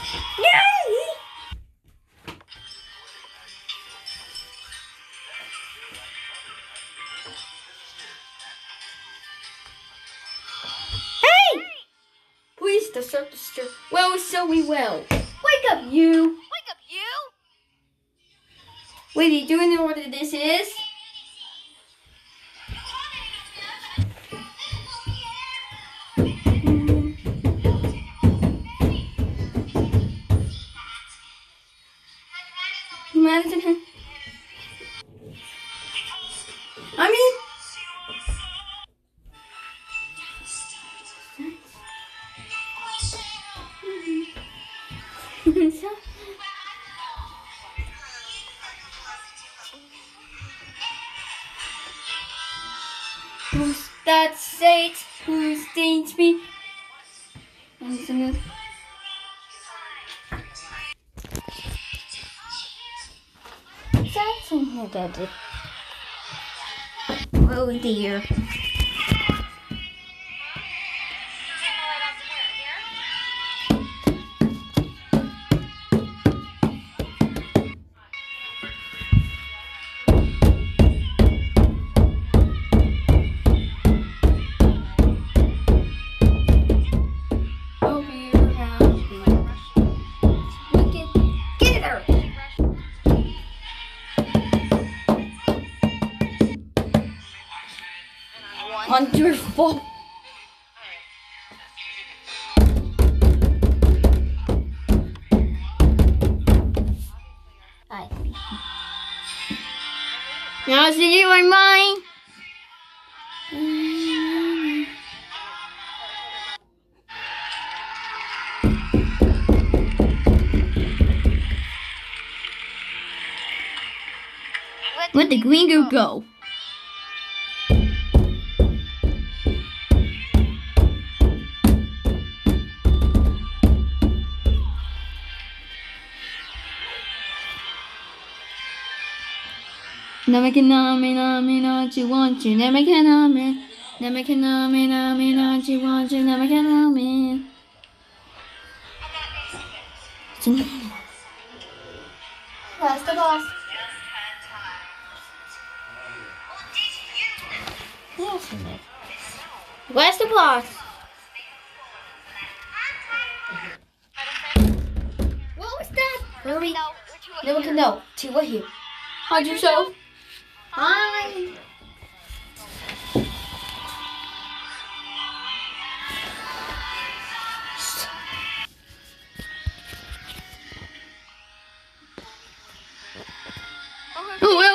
Hey! Please disturb the stir. Well, so we will. Wake up, you. Wake up, you! Lady, do you know what this is? I mean, who's that saint? Who's stage me? Oh dear. Wonderful. Hi. Now see you are mine. Where'd the green girl go? Never can me not you want you. Never can me. Never can me not you want you. Never can me. Where's the boss? Yes, where's the boss? What was that? Hurry. No one can know. Two are here. Hide yourself. Hi. Oh,